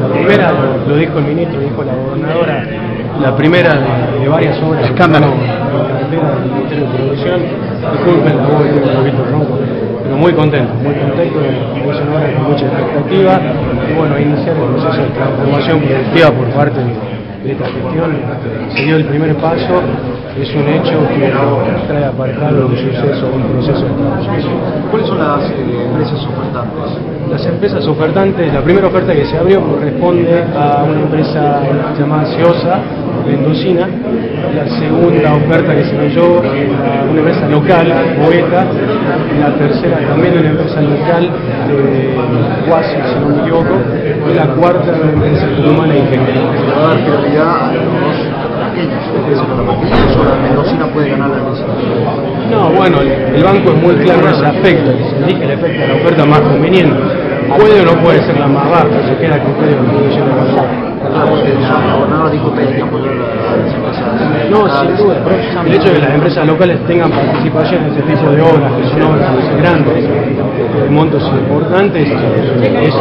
La primera, lo dijo el ministro, dijo la gobernadora, la primera de varias obras. Escándalo. En carretera del Ministerio de Producción. Disculpen la voz, tengo un poquito ronco, pero muy contento es una obra con mucha expectativa. Y bueno, iniciar el proceso de transformación productiva por parte de esta gestión. Se dio el primer paso, es un hecho que trae aparejado un suceso, un proceso de transformación. ¿Cuáles son las empresas ofertantes? Las empresas ofertantes, la primera oferta que se abrió corresponde a una empresa llamada Ceosa, mendocina. La segunda oferta que se abrió a una empresa local, Boeta. La tercera también una empresa local de Guasi, si no me equivoco. Y la cuarta una empresa humana ingeniería. ¿Va a dar prioridad a los pequeños empresas para los pequeños o la mendocina puede ganar la iniciativa? No, bueno, el banco es muy claro en ese aspecto, se elige el efecto de la oferta más conveniente. Puede o no puede ser la más baja, se queda a criterio de la producción de valor. La gobernadora dijo que hay que apoyar a las empresas. No, sin duda. El hecho de que las empresas locales tengan participación en ese tipo de obras, que son obras grandes, de montos importantes, es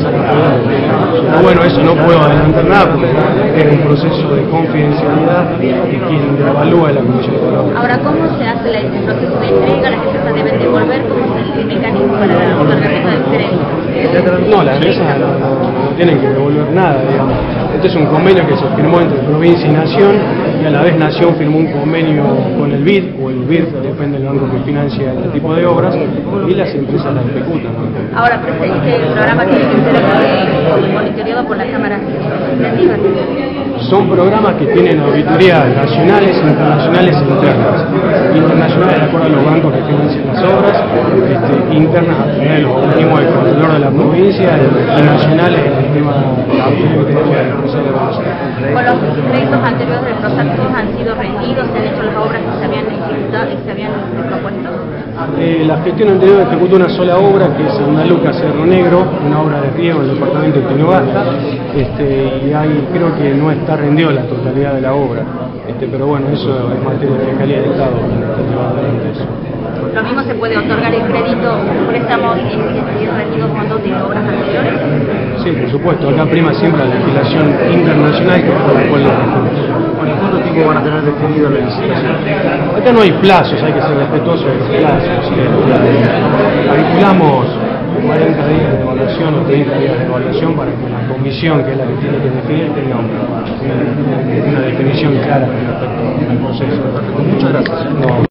pero bueno, eso no puedo adelantar nada porque es un proceso de confidencialidad de quien evalúa la Comisión de Valor. Ahora, ¿cómo se hace el proceso de entrega? ¿Las empresas deben devolver? ¿Cómo es el mecanismo para la otorgamiento de diferencia? No, las empresas no tienen que devolver nada, digamos. Este es un convenio que se firmó entre provincia y nación, y a la vez nación firmó un convenio con el BID, o el BID, depende del banco que financia este tipo de obras, y las empresas las ejecutan, ¿no? Ahora, este programa tiene que ser monitoreado por las cámaras legislativas. Son programas que tienen auditorías nacionales, internacionales e internas. Internacionales de acuerdo a los bancos que financian las obras, internas a través de los organismos del control de la provincia, y nacionales en el tema de la auditoría del proceso de evaluación. Con los créditos anteriores del Prosacto han sido rendidos, se han hecho las obras que se habían ejecutado, que se habían propuesto. La gestión anterior ejecutó una sola obra, que es Andaluca Cerro Negro, una obra de riego en el departamento de Tinogasta, y ahí creo que no está rendido la totalidad de la obra, pero bueno, eso es materia de fiscalía del Estado. Lo mismo se puede otorgar el crédito, préstamos y rendidos fondos de obras anteriores. Sí, por supuesto, acá prima siempre la legislación internacional, que por la cual lo recursos. Bueno, ¿cuánto tiempo van a tener definida la licitación? Acá no hay plazos, hay que ser respetuosos de los plazos. Calculamos 40 días de evaluación o 30 días de evaluación para que la comisión, que es la que tiene que definir, tenga una definición clara respecto al proceso. Muchas gracias. No.